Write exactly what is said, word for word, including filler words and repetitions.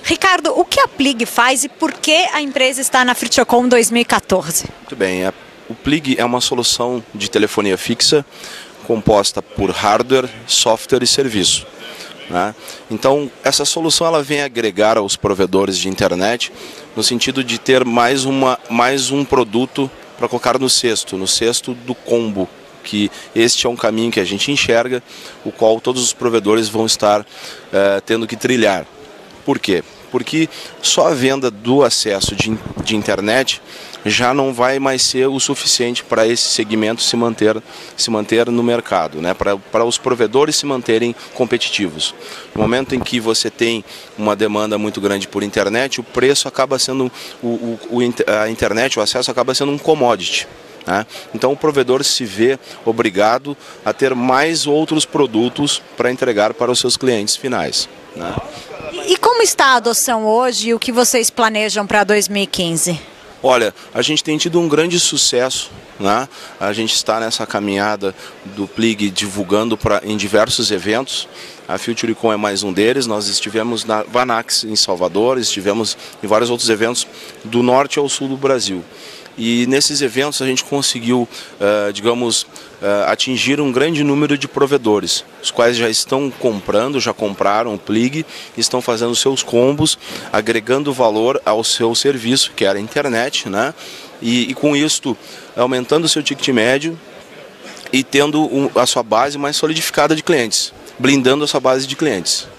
Ricardo, o que a Plig faz e por que a empresa está na FutureCon dois mil e quatorze? Muito bem, a, o Plig é uma solução de telefonia fixa composta por hardware, software e serviço. Né? Então, essa solução ela vem agregar aos provedores de internet no sentido de ter mais, uma, mais um produto para colocar no cesto, no cesto do combo, que este é um caminho que a gente enxerga, o qual todos os provedores vão estar eh, tendo que trilhar. Por quê? Porque só a venda do acesso de, de internet já não vai mais ser o suficiente para esse segmento se manter, se manter no mercado, né? para, para os provedores se manterem competitivos. No momento em que você tem uma demanda muito grande por internet, o preço acaba sendo, o, o, o, a internet, o acesso acaba sendo um commodity. Né? Então o provedor se vê obrigado a ter mais outros produtos para entregar para os seus clientes finais. Né? E como está a adoção hoje e o que vocês planejam para dois mil e quinze? Olha, a gente tem tido um grande sucesso, né? A gente está nessa caminhada do Plig divulgando pra, em diversos eventos. A FutureCon é mais um deles. Nós estivemos na Vanax em Salvador, estivemos em vários outros eventos do norte ao sul do Brasil. E nesses eventos a gente conseguiu, uh, digamos, uh, atingir um grande número de provedores, os quais já estão comprando, já compraram o Plig, estão fazendo seus combos, agregando valor ao seu serviço, que era a internet, né? E, e com isto aumentando o seu ticket médio e tendo um, a sua base mais solidificada de clientes, blindando a sua base de clientes.